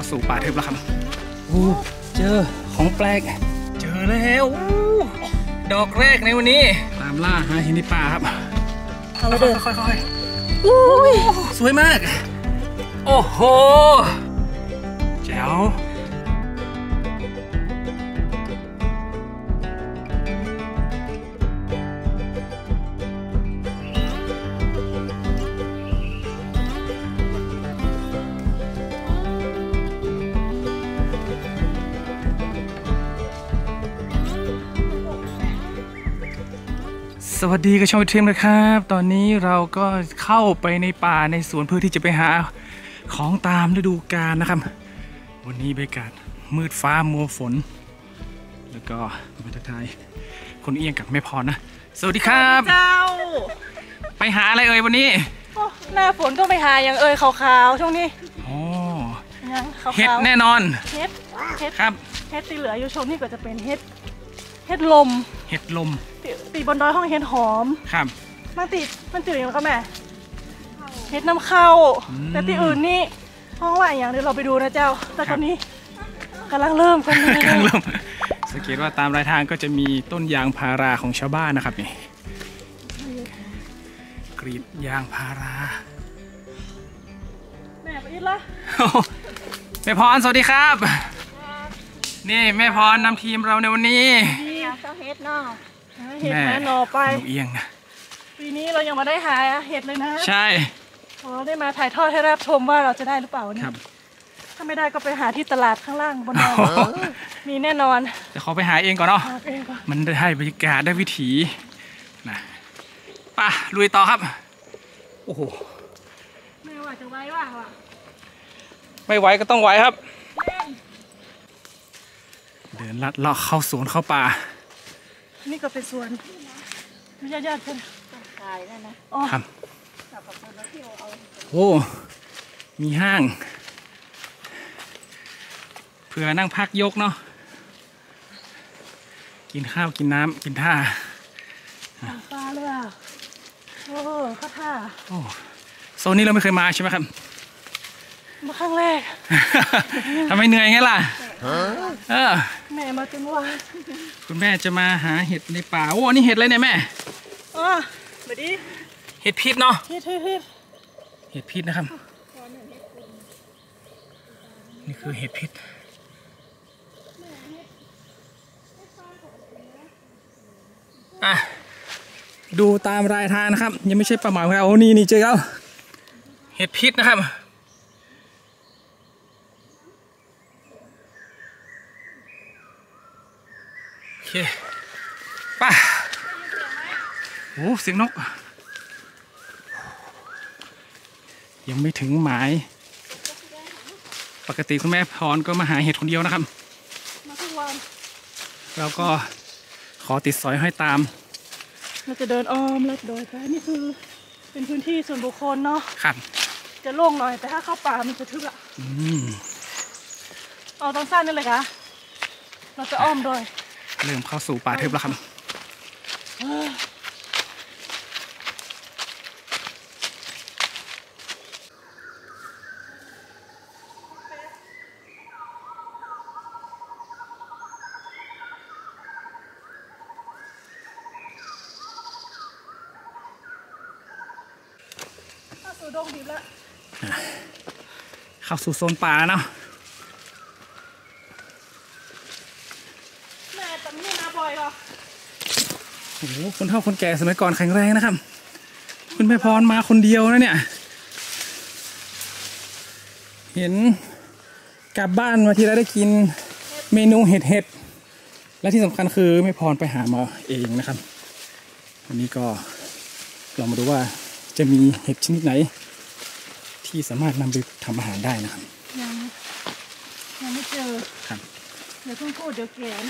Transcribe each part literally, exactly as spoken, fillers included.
าสู่ป่าทึบแล้วครับโอ้เจอของแปลกเจอแล้วดอกแรกในวันนี้ตามล่าหาหินในป่าครับเอาไปเดินค่อยๆอุ้ยสวยมากโอ้โหแจ๋วสวัสดีกับช่องทีมนะครับตอนนี้เราก็เข้าไปในป่าในสวนเพื่อที่จะไปหาของตามฤดูกาลนะครับวันนี้บรรยากาศมืดฟ้ามัวฝนแล้วก็มาทักทายคนเอียงกับแม่พรนะสวัสดีครับเจ้าไปหาอะไรเอ่ยวันนี้หน้าฝนก็ไปหาอย่างเอ่ยขาวๆช่วงนี้อ๋อเห็ดแน่นอนเห็ดเห็ดครับเห็ดที่เหลืออยู่ช่วงนี้ก็จะเป็นเห็ดเห็ดลมเห็ดลมตีบนดอยห้องเห็ดหอมครับมันติดมันจืดอย่างก็แม่เห็ดน้ำเข้าแต่ที่อื่นนี่ห้องว่าอย่างเดี๋ยวเราไปดูนะเจ้าแต่ตอนนี้กำลังเริ่มกันเลยกำลังเริ่มสังเกตว่าตามรายทางก็จะมีต้นยางพาราของชาวบ้านนะครับนี่กรีดยางพาราแม่ไปอีกละแม่พรสวัสดีครับนี่แม่พรนำทีมเราในวันนี้เจ้าเห็ดเนาะเห็ดแม่นอไปเอียงนะปีนี้เรายังมาได้หาเห็ดเลยนะใช่เราได้มาถ่ายทอดให้รับชมว่าเราจะได้หรือเปล่านี่ถ้าไม่ได้ก็ไปหาที่ตลาดข้างล่างบนดอยมีแน่นอนแต่ขอไปหาเองก่อนเนาะมันได้บรรยากาศได้วิถีนะป่ะลุยต่อครับโอ้โหไม่ว่าจะไว้ว่าไม่ไหวก็ต้องไหวครับเดินลัดเลาะเข้าสวนเข้าป่านี่ก็เป็นสวนไม่ญาติญาติกันขายได้นะอ๋อครับโอ้มีห้างเผื่อนั่งพักยกเนาะกินข้าวกินน้ำกินท่าปลาเลยอ่ะโอ้ข้าท่าโอ้โซนนี้เราไม่เคยมาใช่ไหมครับมาครั้งแรกทำไมเหนื่อยไงล่ะเออแม่มาจนวันคุณแม่จะมาหาเห็ดในป่าโอ้นี่เห็ดอะไรเนี่ยแม่อ๋อมาดิเห็ดพิษเนาะเห็ดเห็ดเห็ดเห็ดพิษนะครับนี่คือเห็ดพิษอ่ะดูตามรายทางนะครับยังไม่ใช่ปลาหมายของเราโอ้นี่นี่เจอแล้วเห็ดพิษนะครับโอเคป่ะโอ้เสียงนกยังไม่ถึงหมายปกติคุณแม่พรก็มาหาเห็ดคนเดียวนะครับมาทุกวันเราก็ขอติดสอยห้อยตามเราจะเดินอ้อมลัดดอยไปนี่คือเป็นพื้นที่ส่วนบุคคลเนาะครับจะโล่งหน่อยแต่ถ้าเข้าป่ามันจะทึบอะอืมเอาตอนสั้นนี่เลยค่ะเราจะอ้อมดอยเริ่มเข้าสู่ป่าทึบแล้วครับเข้าสู่ดงดิบแล้วเข้าสู่โซนป่าเนาะแม่แต่ไม่มาบ่อยหรอโอ้โหคนเฒ่าคนแก่สมัยก่อนแข็งแรงนะครับคุณแม่พรมาคนเดียวนะเนี่ยเห็นกลับบ้านมาทีไรได้กินเมนูเห็ดเห็ดและที่สำคัญคือแม่พรไปหามาเองนะครับวันนี้ก็ลองมาดูว่าจะมีเห็ดชนิดไหนที่สามารถนำไปทำอาหารได้นะครับยังยังไม่เจอครับเดี๋ยวเพิ่งพูดเดี๋ยวแก่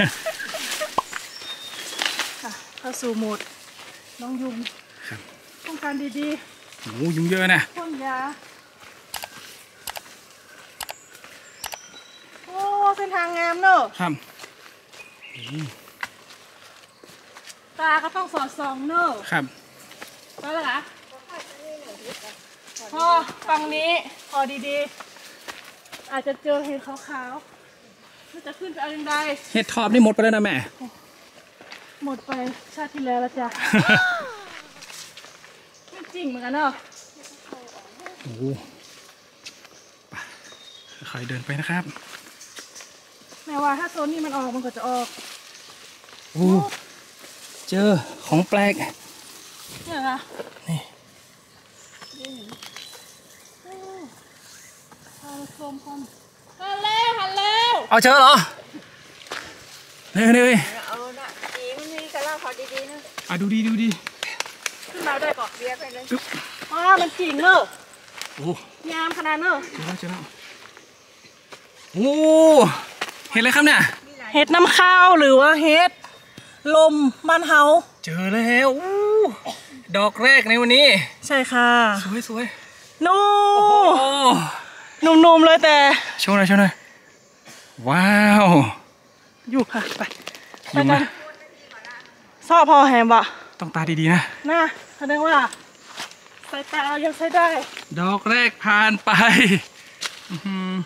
ค่ะเข้าสู่โหมดน้องยุงต้องการดีๆโอ้ยุงเยอะนะพ่นยาโอ้เส้นทางงามเนอะครับตาก็ต้องสอดส่องเนอะครับไปแล้วเหรอพอฝั่งนี้พอดีๆอาจจะเจอเห็ดขาวๆมันจะขึ้นไปเอายังไงเห็ดทอบนี่หมดไปแล้วนะแม่หมดไปชาติที่แล้วแล้วจ้ะ ไม่จริงเหมือนกันเนาะโอ้โหไปค่อยๆเดินไปนะครับแม้ว่าถ้าโซนนี้มันออกมันก็จะออกโอ้เจอของแปลกเนี่ยนะนี่เอาชมคนหันแล้วหันแล้วเอาเจอเหรอเร็วเร็วเอาน่ะจีมันมีกระลาพอดีๆนะอ่ะดูดีดูดีขึ้นมาได้ก่อนเบียร์ไปเลยว้ามันจริงเนอะโอ้ยามขนาดเนอะเจอแล้วเจอแล้วโอ้เห็นอะไรครับเนี่ยเห็ดน้ำข้าวหรือว่าเห็ดลมบ้านเฮาเจอแล้วอู้ดอกแรกในวันนี้ใช่ค่ะสวยสวยนู่โอ้นุ่มๆเลยแต่โชว์หน่อยโชว์หน่อยว้าวอยู่ค่ะไปไปอยู่กัมานซอพอแฮมบะต้องตาดีๆนะน่าแสดงว่าสายตาเรายังใช้ได้ดอกแรกผ่านไปอื้อหือ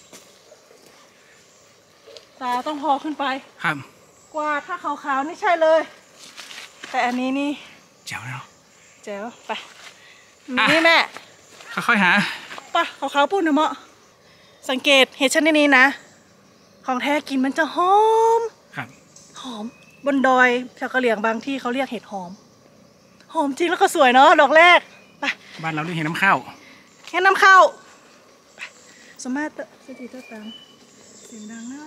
ตาต้องพอขึ้นไปครับกว่าถ้าขาวๆนี่ใช่เลย แต่อันนี้นี่เจ๋วแล้วเจ๋วไปอ่ะนี่แม่ค่อยๆหาปะขาวๆปุ้นนะเมาะสังเกตเห็ดชนิดนี้นะ ของแท้กินมันจะหอมครับหอมบนดอยชาวกะเหรี่ยงบางที่เขาเรียกเห็ดหอม หอมจริงแล้วก็สวยเนาะดอกแรกไปบ้านเราเรียกเห็นน้ำข้าวแค่น้ำเข้าไปสมมาตรสติตะตังเสียงดังนะ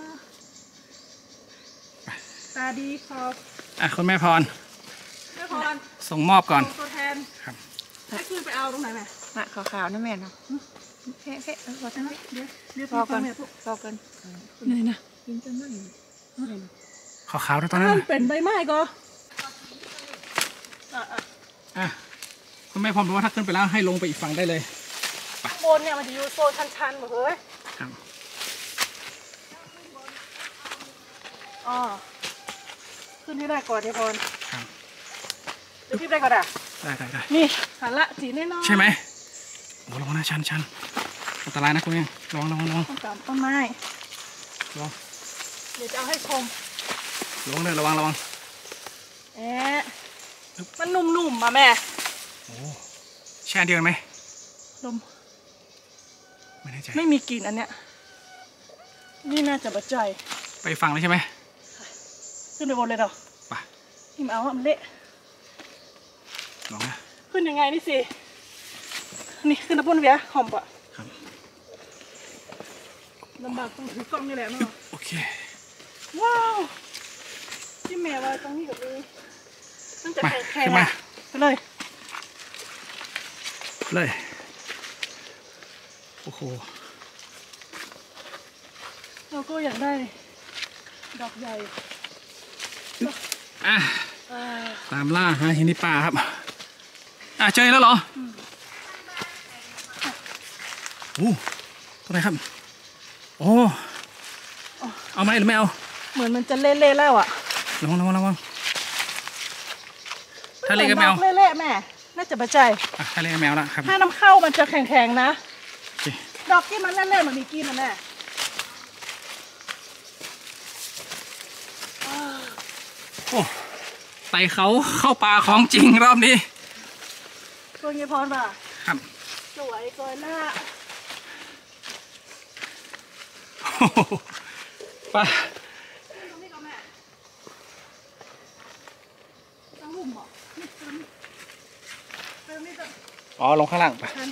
ตาดีขอบอ่ะคุณแม่พรแม่พรส่งมอบก่อนส่งตัวแทนครับให้ขึ้นไปเอาตรงไหนแม่น่ะขาวๆนะแม่เนาะเพ่เพ่เออพอเดี๋ทั้ยวงนะเดี๋ยวเดี๋ยวพอพี่ฟักังนแม่ปุ๊บพอกันนี่นะกินจะมั่งขาวๆนะตอนนั้นมันน่ะเป็นใบไม้ก็อ่ะอ่ะอ่ะคุณแม่พรบอกว่าถ้าขึ้นไปแล้วให้ลงไปอีกฝั่งได้เลยข้างบนเนี่ยมันจะอยู่โซนชันๆหมดเลยครับอ๋อขึ้นให้ได้ก่อนเดี๋ยวพรครับจะขึ้นได้ก่อนอ่ะได้ได้ได้นี่หันละสีแน่นอนใช่ไหมโอ้ระวังนะชันชันอันตรายนะคุณเองระวังระวังระวังต้องตามต้นไม้ระวังเดี๋ยวจะเอาให้ชมระวังเลยระวังระวังแอะมันนุ่มๆมาแม่โอ้แช่เดียวกันไหมลมไม่แน่ใจไม่มีกลิ่นอันเนี้ยนี่น่าจะบาดใจไปฝั่งเลยใช่ไหมขึ้นไปบนเลยเหรอไปหิมเอาอะมันเละลองนะขึ้นยังไงนี่สินี่ขึ้นตะปุ่นเวียหอมปะครับลำบากต้องถือกล้องนี่แหละเนาะโอเคว้าวที่แม่ว่าตรงนี้กับนี้ตั้งแต่มาแข็งขึ้นๆมาอ่ะไปเลยเลยโอ้โหเราก็อยากได้ดอกใหญ่อ่ะอ่าตามล่าหาเห็นในป่าครับอ่ะเจอแล้วเหรอโอ้ตัวไหนครับโอ้เอาไหมหรือไม่เอาเหมือนมันจะเละๆแล้วอ่ะระวังระวังระวังถ้าเล็กก็ไม่เอาหอนดเละๆแม่น่าจะบาดใจอ่ะถ้าเล็กก็ไม่เอาละครับถ้าน้ำเข้ามันจะแข็งๆนะโอเคดอกที่มันเละๆมันมีกินนะแม่โอ้ไต่เขาเข้าป่าของจริงรอบนี้ตัวเงี้ยพรป่ะครับสวยสวยหน้าโอ้โหป่าตรงนี้ก็แม่ต้องลุ่มเหรอนี่ตรงนี้ตรงนี้จะอ๋อลงข้างล่างไปชัน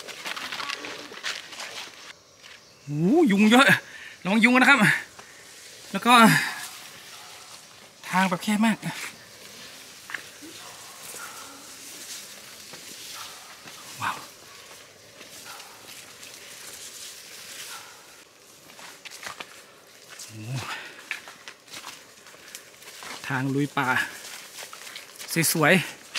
โอ้ยุงเยอะระวังยุงนะครับ แล้วก็ทางแบบแคบมากว้าวโอ้ทางลุยป่าสวย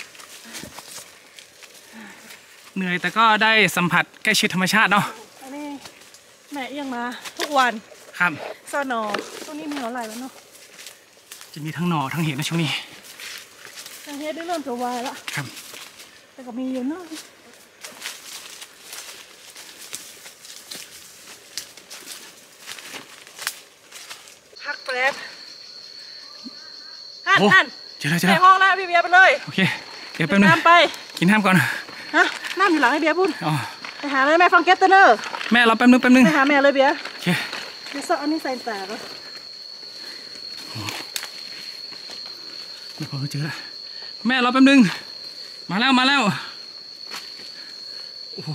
ๆเหนื่อยแต่ก็ได้สัมผัสใกล้ชิดธรรมชาติเนาะอันนี้แม่เอียงมาทุกวันครับซอนอตรงนี้มีอะไรแล้วเนาะจะมีทั้งหน่อทั้งเห็ดนะช่วงนี้ทางเฮ็ดได้เริ่มจะวายละครับแต่ก็มีอยู่เนาะแป๊บหันโอ้หันเจอแล้วเจอในแล้วห้องแล้วพี่เบียร์ไปเลยโอเคเดี๋ยวแป๊บนึงน้ำไปกินน้ำก่อนฮะน้ำอยู่หลังให้เบียร์พูดอ๋อไปหาเลยแม่ฟังเก็ตเตอร์เนอร์แม่รอแป๊บนึงแป๊บนึงไปหาแม่เลยเบียร์โอเคเดี๋ยวซ่ออันนี้ใส่ตาก็ไม่พอเจอแล้วแม่รอแป๊บนึงมาแล้วมาแล้วโอ้โห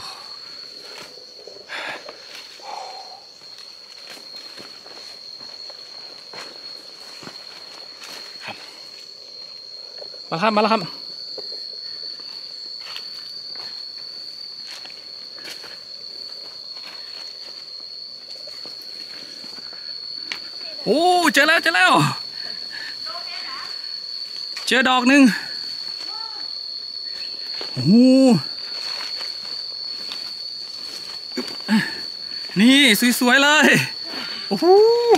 ครับมาครับมาแล้วครับโอ้เจอแล้วเจอแล้วเจอดอกหนึ่งโอ้โหนี่สวยๆเลยโอ้โห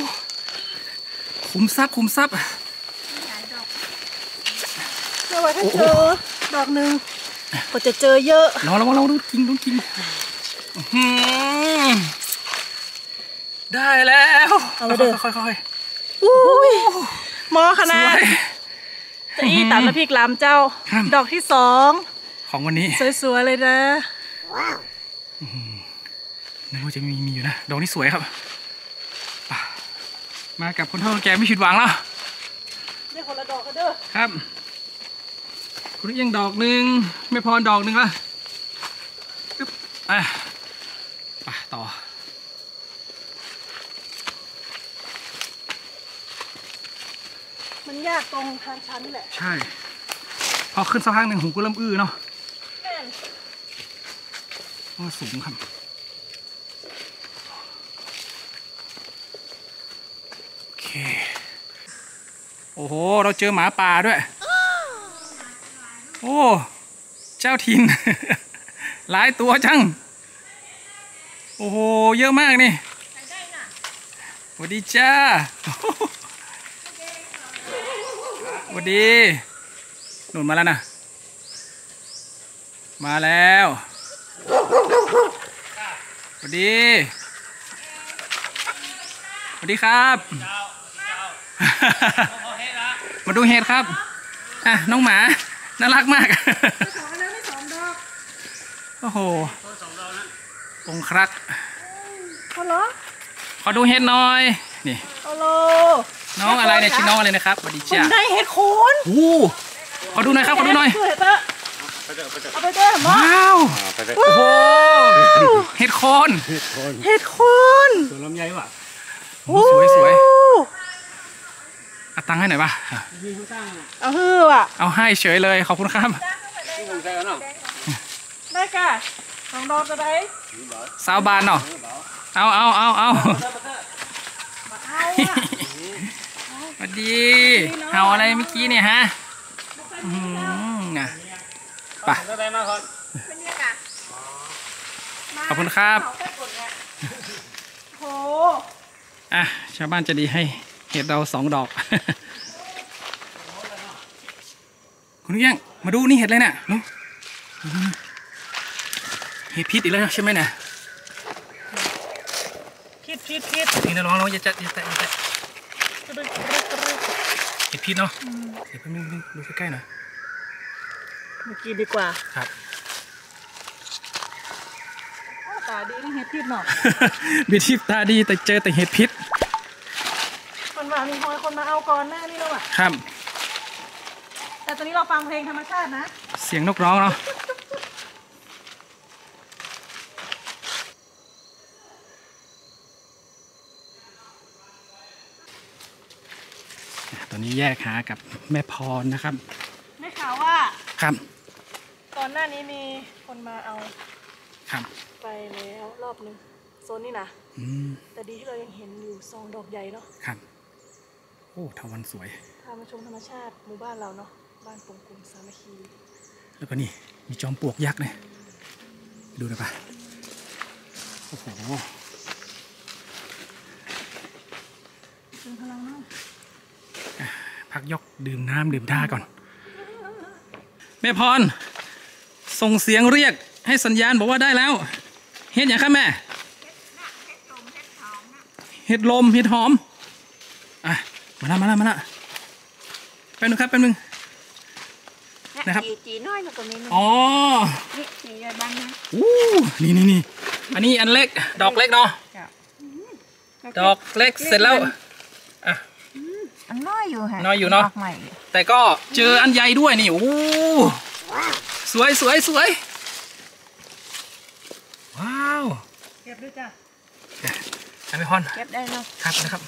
ขุมทรัพย์ขุมทรัพย์เดี๋ยวไว้ถ้าเจอดอกหนึ่งก็จะเจอเยอะเราเราเราดูกินดูกินอื้อหือได้แล้วเอาไปเด้อค่อยๆค่อยอุ้ยหมอขๆสนาดวยจะอีตัดน้ำพริกลามเจ้าครับดอกที่สองของวันนี้สวยๆเลยนะนึกว่าจะมีมีอยู่นะดอกนี้สวยครับอ่ะมากับคนเฒ่าคนแก่ไม่ผิดหวังแล้วได้คนละดอกกันเด้อครับคุณเอียงดอกหนึ่งไม่พอดอกหนึ่งละอึ๊บอ่ะไปต่อมันยากตรงทางชั้นแหละใช่ พอขึ้นสักพักหนึ่งหูก็เริ่มอื้อเนาะแม่นเพราะว่าสูงครับโอเคโอ้โหเราเจอหมาป่าด้วย โอ้เจ้าถิ่น หลายตัวจังโอ้โหเยอะมากนี่สวัสดีจ้าสวัสดีหนุนมาแล้วนะมาแล้วสวัสดีสวัสดีครับ มาดูเห็ดครับอ่ะน้องหมาน่ารักมากสองแล้วไม่สองดอกโอ้โหองครักษ์เอาเหรอขอดูเห็ดหน่อยนี่เอาโลน้องอะไรเนี่ยชื่อน้องอะไรนะครับสวัสดีคุจ้าณได้เห็ดโคนโอ้โหขอดูหน่อยครับขอดูหน่อยเห็ดเตอะเอาไปเด้อหมอว้าวโอ้โหเห็ดโคนเห็ดโคนสวนลำไยว่ะโอ้สวยสวยเอาตังค์ให้หน่อยป่ะเอาฮือว่ะเอาให้เฉยเลยขอบคุณครับได้ก่ะสองดอกจะได้สาวบานเนาะเอาเอาเอาเอามาเอาอ่ะสวัสดีเห่าอะไรเมื่อกี้เนี่ยฮะอืมน่ะไปขอบคุณครับโหอ่ะชาวบ้านจะดีให้เห็ดเราสองดอก คุณเอี้ยงมาดูนี่เห็ดเลยเนี่ยลูกเห็ดพิษอีกแล้วใช่ไหมเนี่ยพิษพิษพิษนี่นะลองลองอย่าจัดอย่าแตะอย่าแตะกระดึกกระดึกกระดึกเห็ดพิษเนาะเดี๋ยวแป๊บนึงดูใกล้ๆหน่อยเมื่อกี้ดีกว่าครับตาดีนี่เห็ดพิษเนาะบิดทิพตาดีแต่เจอแต่เห็ดพิษคนว่ามีคนคนมาเอาก่อนหน้านี่แล้วอ่ะครับแต่ตอนนี้เราฟังเพลงธรรมชาตินะเสียงนกร้องเนาะตอนนี้แยกหากับแม่พรนะครับได้ข่าวว่าครับตอนหน้านี้มีคนมาเอาครับไปแล้วรอบนึงโซนนี้นะอืมแต่ดีที่เรายังเห็นอยู่ซองดอกใหญ่เนาะครับโอ้ทวันสวยพามาชมธรรมชาติหมู่บ้านเราเนาะบ้านปงกุมสามัคคีแล้วก็นี่มีจอมปลวกยักษ์เนี่ยดูหน่อยปะโอ้โหเป็นพลังเนาะพักยกดื่มน้ำดื่มท่าก่อน แม่พร ส่งเสียงเรียกให้สัญญาณบอกว่าได้แล้ว เห็ดอย่างครับแม่ เห็ดลม เห็ดหอม อ่ะมาละมาละมาละแป๊บนึงครับแป๊บนึงนะครับจีจีน้อยกว่านี้อ๋อนี่จีใหญ่บ้านนะอู้นี่นี่นี่อันนี้อันเล็กดอกเล็กเนาะดอกเล็กเสร็จแล้วอ่ะอันน้อยอยู่ฮะน้อยอยู่เนาะใหม่แต่ก็เจออันใหญ่ด้วยนี่โอ้สวยสวยสวยว้าวเก็บด้วยจ้ะอันไม่พอนเก็บได้เนาะครับนะครับ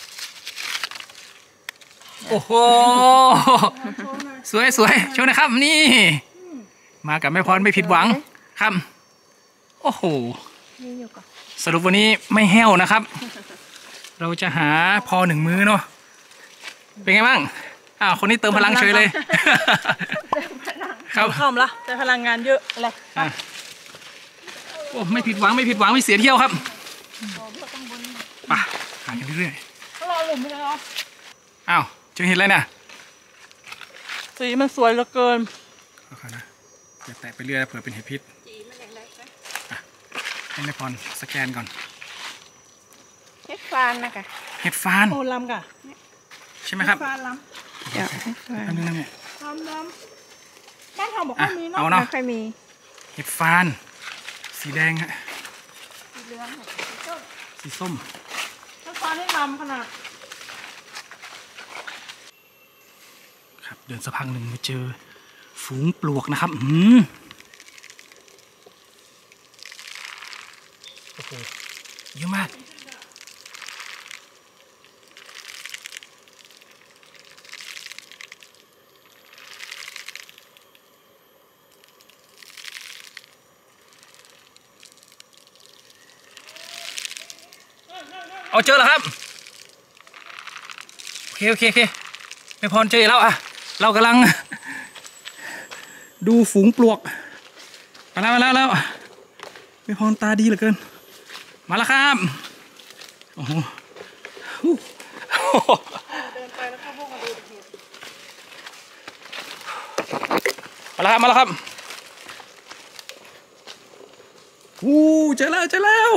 โอ้โหสวยสวยโชว์นะครับนี่มากับแม่พรไม่ผิดหวังครับโอ้โหนี่อยู่ก่อนสรุปวันนี้ไม่แห้วนะครับ เราจะหาพอหนึ่งมื้อเนาะเป็นไงบ้างอ้าวคนนี้เติมพลังเฉยเลย ครับเข้ามาละแต่พลังงานเยอะอะไรอ่ะโอ้ไม่ผิดหวังไม่ผิดหวังไม่เสียเที่ยวครับไปหากันเรื่อยถ้าเราหลุมไปแล้วๆอ้าวเจอเห็นอะไรน่ะสีมันสวยเหลือเกินเอาค่ะนะอย่าแตะไปเรื่อยนะเผื่อเป็นเห็ดพิษจีมันอย่างไรนะให้แม่พรสแกนก่อนเฮ็ดฟานนะกะเห็ดฟานโอ้ลำกะใช่ไหมครับฟานลเดี๋ยวเฮ็ดฟานอันนึงนะเนี่ยำลำลำบ้านเราบอกว่ามีเอาเนาะเนาะไม่ค่อยมีเห็ดฟานสีแดงฮะสีเหลืองสีส้มถ้าฟานให้ลำขนาดครับเดินสักพักหนึ่งมาเจอฝูงปลวกนะครับอืมโอ้โหเยอะมากเอาเจอแล้วครับโอเคโอเคโอเคไม่พรเจอแล้วอ่ะเรากำลัง ดูฝูงปลวกมาแล้วมาแล้วแล้วไม่พรตาดีเหลือเกินมาแล้วครับโอ้โหเดินไปแล้วก็พวกมาดูเห็ดมาแล้วครับมาแล้วครับอู้เจอแล้วเจอแล้ว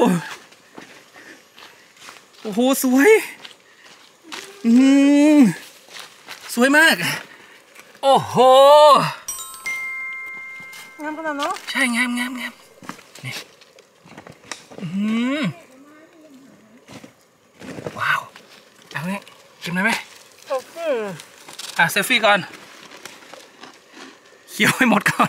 โอ้โหสวยอืมสวยมากโอ้โหงามขนาดเนาะใช่งามงามงามนี่อืมว้าวเอาเงี้ยกินได้ไหมโอเคอ่ะเซลฟี่ก่อนเคี้ยวให้หมดก่อน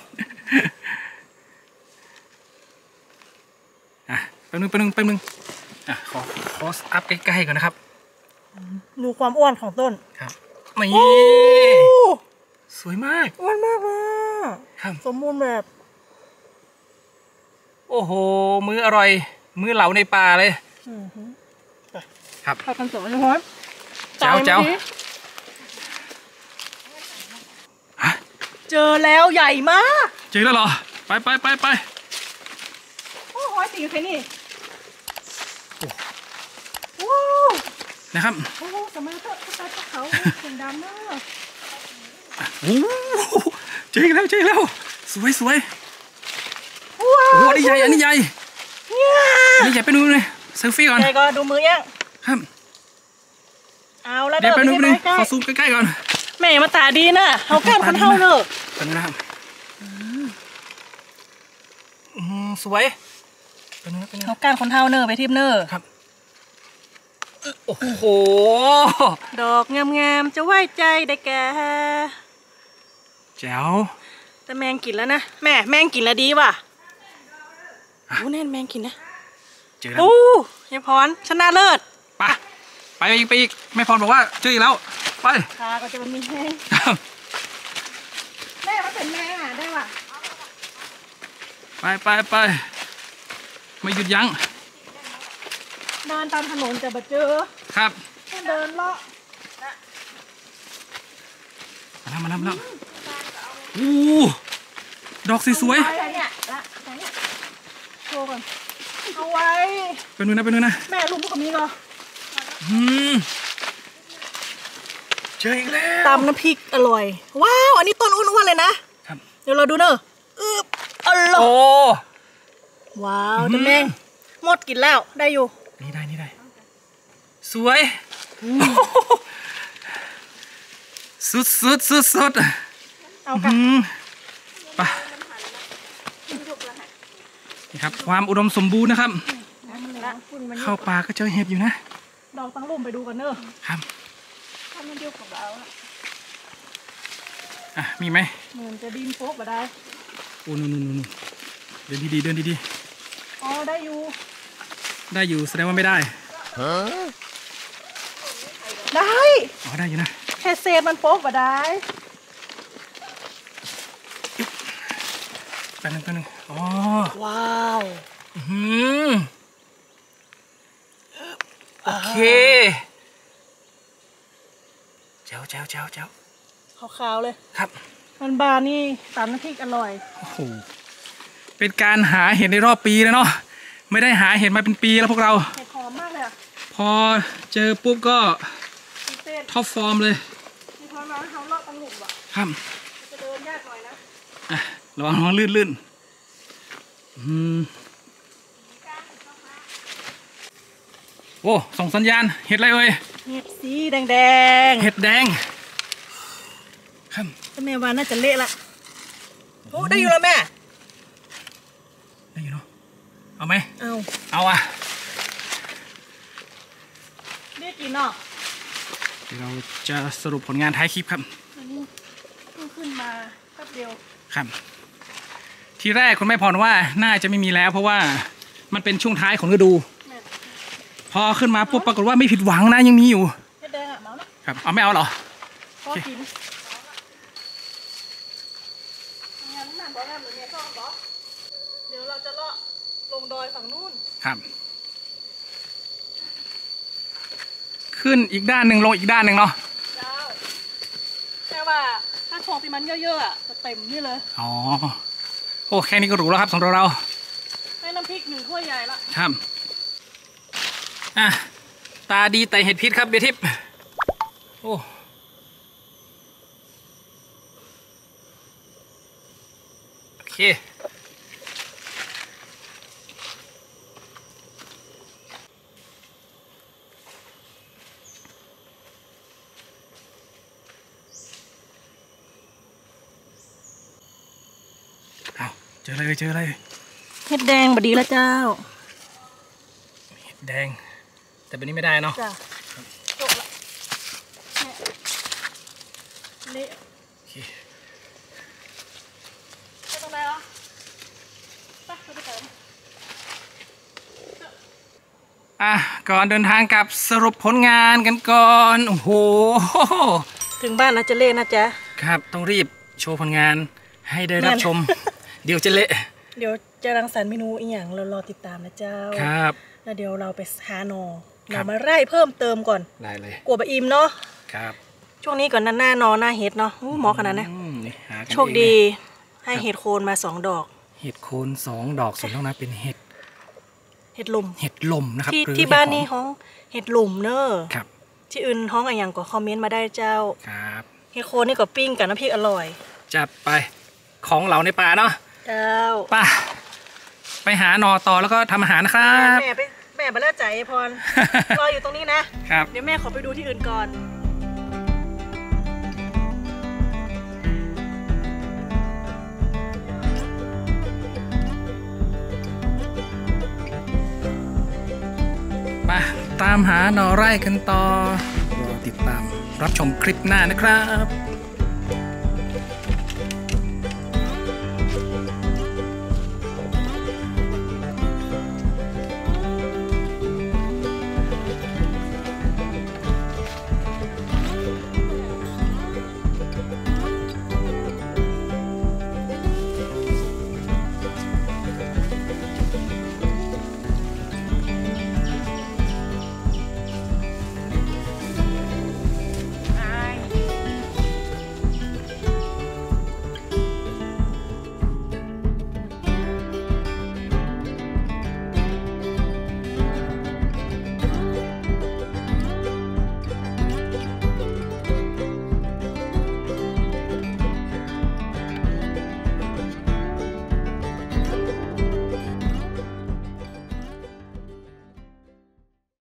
อ่ะแป๊บนึงแป๊บนึงแป๊บนึงอ่ะขอคอสอัพใกล้ๆก่อนนะครับดูความอ้วนของต้นครับนี่โอ้สวยมากอ้วนมากเลยอะครับสมบูรณ์แบบโอ้โหมื้ออร่อย มื้อเหลาในป่าเลยอือหือครับข้าวกันสวยใช่ไหมเจ้าเจ้า ฮะเจอแล้วใหญ่มากเจอแล้วเหรอไปไปไปไปโอ้โหตีอยู่แค่นี้โอ้โอ้นะครับโหสมัยเตอร์ตาเขาเสียงดำมากโอ้โหเจออีกแล้วเจออีกแล้วสวยสวยว้าโอ้วโหอันนี้ใหญ่อันนี้ใหญ่เนี่ยอันนี้ใหญ่ไปดูเลยเซลฟี่ก่อนใหญ่ก็ดูมือยังครับเอาแล้วเดี๋ยวไปดูไปดูใกล้ขอซูมใกล้ๆก่อนๆแม่มาตาดีนะเขาก้านคนเท่าเนอะเป็นนะครับอืมสวยเป็นนะเป็นนะเขาก้านคนเท่าเนอะไปทิพย์เนอะครับโอ้โหดอกงามๆจะไหวใจได้แก่แจ๋วแต่แมงกินแล้วนะแม่แมงกินแล้วดีว่ะโอ้แน่นแมงกินนะเจอแล้วโอ้ยายพรชนะเลิศไปไปอีกไปอีกแม่พรบอกว่าเจออีกแล้วไปขาก็จะมีแห้งครับแม่มันเป็นแมงอ่ะได้ว่ะไปไปไปไม่หยุดยั้งเดินตามถนนจะมาเจอครับแค่เดินเลาะมาแล้วมาแล้วมาแล้วโอ้ดอกสวยอะไรเนี่ยละไหนเนี่ยโชว์ก่อนเอาไว้ๆเป็นนึงนะเป็นนึงนะแม่ลุงพวกนี้เหรออืมเจออีกแล้วตำน้ำพริกอร่อย ว้าว อันนี้ต้นอ้วนๆเลยนะครับ เดี๋ยวเราดูเนอะอึบอร่อยโอ้ว้าวอืมแต่แมงหมดกินแล้วได้อยู่นี่ได้นี่ได้ สวยสุดสุดสุดสุดเอากันไปนี่ครับความอุดมสมบูรณ์นะครับ เข้าป่าก็เจอเห็ดอยู่นะดอกตั้งลุ่มไปดูกันเนอะครับถ้ามันอยู่ของเราอะอ่ะมีไหมเหมือนจะดินโป๊กมาได้โอ้นู่นนู่นนู่นเดินดีๆเดินดีอ๋อได้อยู่ๆได้อยู่แสดงว่าไม่ได้ได้อ๋อได้อยู่นะแค่เศษมันโป๊กมาได้แป๊บนึงแป๊บนึงอ๋อว้าวอื้อหือโอเคเจ้าเจ้าเจ้าเจ้าขาวๆเลยครับมันบานนี่ตำน้ำพริกอร่อยโอ้โหเป็นการหาเห็ดในรอบปีแล้วเนาะไม่ได้หาเห็ดมาเป็นปีแล้วพวกเราเห็ดหอมมากเลยอ่ะพอเจอปุ๊บก็มีเส้นท็อปฟอร์มเลยมีพอมาเขาเลาะตั้งหลุมอ่ะครับจะเดินยากหน่อยนะอ่ะระวังระวังลื่นลื่นอืมโอ้ส่งสัญญาณเห็ดอะไรเอ่ยเห็ดสีแดงเห็ดแดงครับๆถ้าแม่วานน่าจะเละละโอ้ได้อยู่แล้วแม่ได้อยู่เนาะเอาไหมเอาเอาอ่ะได้กินเนาะเดี๋ยวเราจะสรุปผลงานท้ายคลิปครับอันนี้เพิ่งขึ้นมาแป๊บเดียวครับ ทีแรกคุณแม่พรว่าน่าจะไม่มีแล้ว เพราะว่ามันเป็นช่วงท้ายของฤดูแม่พอขึ้นมาปุ๊บปรากฏว่าไม่ผิดหวังนะยังมีอยู่เห็ดแดงอ่ะเมาเนาะครับเอาไม่เอาเหรอพอกินงานนั่นบอกงานเหมือนเนี่ยชอบบอกเดี๋ยวเราจะเลาะลงดอยฝั่งนู้นครับ ขึ้นอีกด้านหนึ่งลงอีกด้านหนึ่งเนาะเจ้าแค่ว่าถ้าของที่มันเยอะๆอ่ะจะเต็มนี่เลยอ๋อโอ้แค่นี้ก็หรูแล้วครับสำหรับเราให้น้ำพริกหนึ่งถ้วยใหญ่ละครับอ่ะตาดีแต่เห็ดพิษครับเบทิปโอ้โอเคเอาเจออะไรเจออะไรเห็ดแดงบดีแล้วเจ้าเห็ดแดง แต่แบบนี้ไม่ได้เนาะจ้ะจบละเนี่ยเละโอเคไปตรงไหนอ่ะไปไปเติมอ่ะก่อนเดินทางกลับสรุปผลงานกันก่อนโอ้โหถึงบ้านนะจะเละนะจ๊ะครับต้องรีบโชว์ผลงานให้ได้รับชม เดี๋ยวจะเละเดี๋ยวจะรังสรรค์เมนูอีกอย่างเรารอติดตามนะเจ้าครับแล้วเดี๋ยวเราไปหาหนอครัเราบมาไร่เพิ่มเติมก่อนได้เลยกลัวบะอิมเนาะครับช่วงนี้ก่อนหน้าหน้านอหน้าเห็ดเนาะอู้หมอขนาดนั้นอืมนี่หากันโชคดี ให้เห็ดโคนมาสองดอกเห็ดโคนสองดอกส่วนนอกนั้นเป็นเห็ดเห็ดลมเห็ดลมนะครับที่หรือที่บ้านเห็นี่ดหอมห้องเห็ดหลุมเนอะครับที่อื่นห้องอะไรอย่างก็คอมเมนต์มาได้เจ้าครับเห็ดโคนนี่ก็ปิ้งกับน้ำพริกอร่อยจัดไปของเหล่าในป่าเนาะเจ้าไป่ะไปหาหนอต่อแล้วก็ทำอาหารนะครับแม่ไปแม่มาเลิกใจพร รออยู่ตรงนี้นะครับเดี๋ยวแม่ขอไปดูที่อื่นก่อนมาตามหาหนอไร่กันต่อรอติดตามรับชมคลิปหน้านะครับ